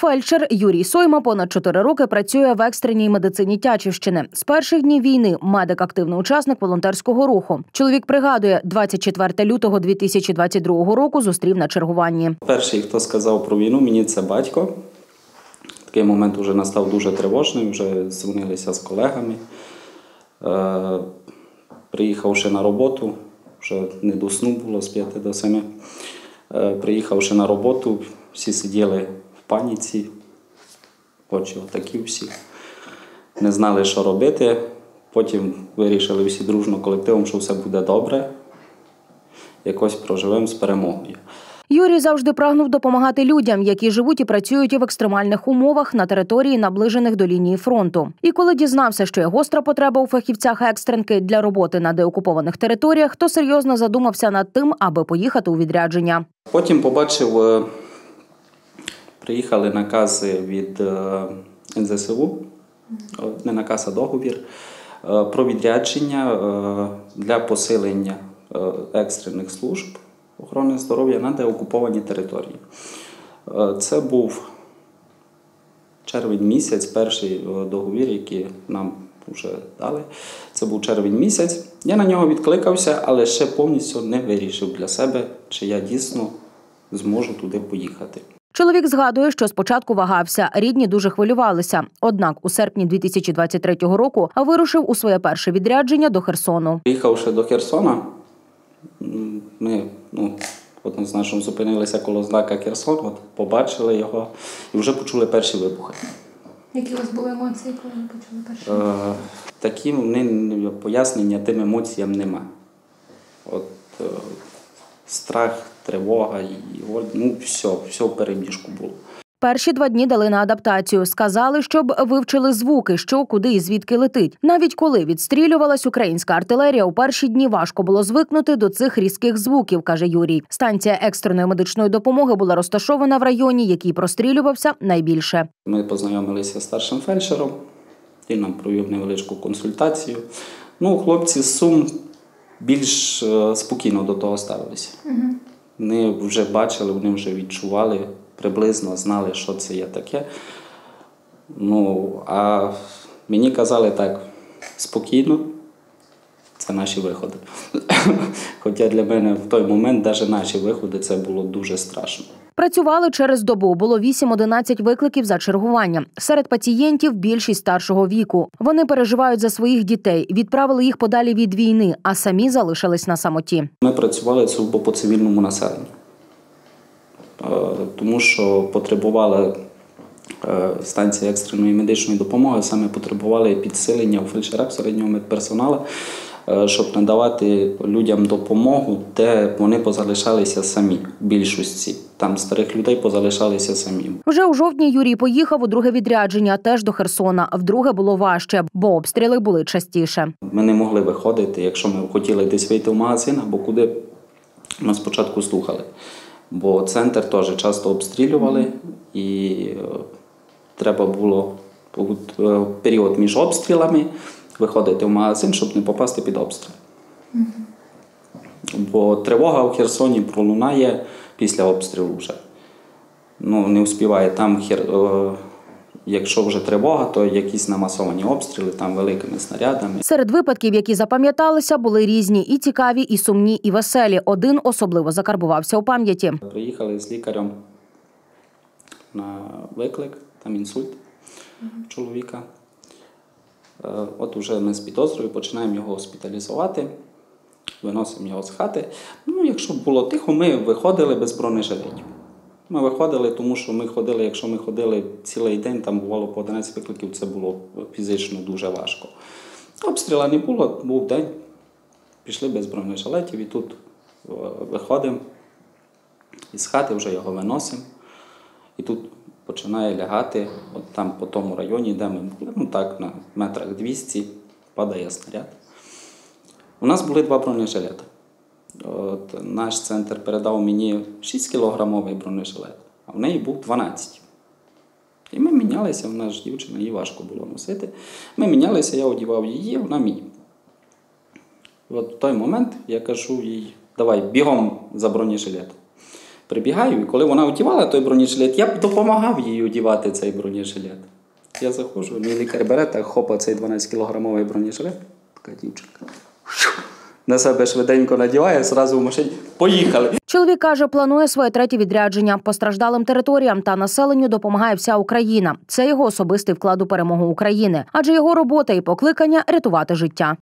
Фельдшер Юрій Сойма понад 4 роки працює в екстреній медицині Тячівщини. З перших днів війни медик – активний учасник волонтерського руху. Чоловік пригадує, 24 лютого 2022 року зустрів на чергуванні. Перший, хто сказав про війну, мені це батько. Такий момент вже настав дуже тривожний, вже дзвонилися з колегами. Приїхавши на роботу, вже не до сну було з 5 до 7. Приїхавши на роботу, всі сиділи в паніці, очі отакі всі. Не знали, що робити. Потім вирішили всі дружно колективом, що все буде добре. Якось проживемо з перемогою. Юрій завжди прагнув допомагати людям, які живуть і працюють в екстремальних умовах на території, наближених до лінії фронту. І коли дізнався, що є гостра потреба у фахівцях екстренки для роботи на деокупованих територіях, то серйозно задумався над тим, аби поїхати у відрядження. Потім побачив, приїхали накази від НЗСУ, не наказ, а договір, про відрядження для посилення екстрених служб охорони здоров'я на деокуповані території. Це був червень місяць, перший договір, який нам вже дали. Це був червень місяць. Я на нього відкликався, але ще повністю не вирішив для себе, чи я дійсно зможу туди поїхати. Чоловік згадує, що спочатку вагався, рідні дуже хвилювалися. Однак у серпні 2023 року вирушив у своє перше відрядження до Херсону. Приїхавши до Херсона, ми однозначно зупинилися коло знака Херсон, побачили його і вже почули перші вибухи. Які у вас були емоції, коли ви почули перші вибухи? Такі пояснення тим емоціям нема. Страх, тривога, все в переміжку було. Перші 2 дні дали на адаптацію. Сказали, щоб вивчили звуки, що, куди і звідки летить. Навіть коли відстрілювалась українська артилерія, у перші дні важко було звикнути до цих різких звуків, каже Юрій. Станція екстреної медичної допомоги була розташована в районі, який прострілювався найбільше. Ми познайомилися з старшим фельдшером, він нам провів невеличку консультацію. Хлопці з Сум більш спокійно до того ставилися. Вони вже бачили, вони вже відчували, приблизно знали, що це є таке. А мені казали так, спокійно, це наші виходи. Хоча для мене в той момент навіть наші виходи це було дуже страшно. Працювали через добу. Було 8-11 викликів за чергування. Серед пацієнтів більшість старшого віку. Вони переживають за своїх дітей, відправили їх подалі від війни, а самі залишились на самоті. Ми працювали сугубо по цивільному населенню. Тому що потребувала станція екстреної медичної допомоги, саме потребували підсилення у фельдшерах середнього медперсоналу, щоб надавати людям допомогу, де вони позалишалися самі, в більшості. Там старих людей позалишалися самі. Вже у жовтні Юрій поїхав у друге відрядження, теж до Херсона. Вдруге було важче, бо обстріли були частіше. Ми не могли виходити, якщо ми хотіли десь вийти в магазин або куди, ми спочатку слухали. Бо центр теж часто обстрілювали і треба було в період між обстрілами виходити в магазин, щоб не попасти під обстріл. Бо тривога в Херсоні пролунає після обстрілу вже. Не встигає там, якщо вже тривога, то якісь намасовані обстріли, там великими снарядами. Серед випадків, які запам'яталися, були різні і цікаві, і сумні, і веселі. Один особливо закарбувався у пам'яті. Приїхали з лікарем на виклик, там інсульт чоловіка. От уже ми з підозрою починаємо його госпіталізувати, виносимо його з хати. Якщо було тихо, ми виходили без бронежилетів. Ми виходили, тому що якщо ми ходили цілий день, там бувало по 11 викликів, це було фізично дуже важко. Обстріла не було, був день, пішли без бронежилетів і тут виходимо із хати, вже його виносимо. І тут починає лягати, от там по тому районі, де ми були, на метрах 200, падає снаряд. У нас були 2 бронежилети. Наш центр передав мені 6-кілограмовий бронежилет, а в неї був 12. І ми мінялися, вона ж дівчина, їй важко було носити. Ми мінялися, я одягав її, вона мені. І от в той момент я кажу їй, давай бігом за бронежилетом. Прибігаю, і коли вона одягала той бронежилет, я б допомагав їй одягати цей бронежилет. Я заходжу, мій лікар бере, так хопа цей 12-кілограмовий бронежилет, така дівчинка. На себе швиденько надіває, зразу в машині. Поїхали! Чоловік каже, планує своє третє відрядження. Постраждалим територіям та населенню допомагає вся Україна. Це його особистий вклад у перемогу України. Адже його робота і покликання – рятувати життя.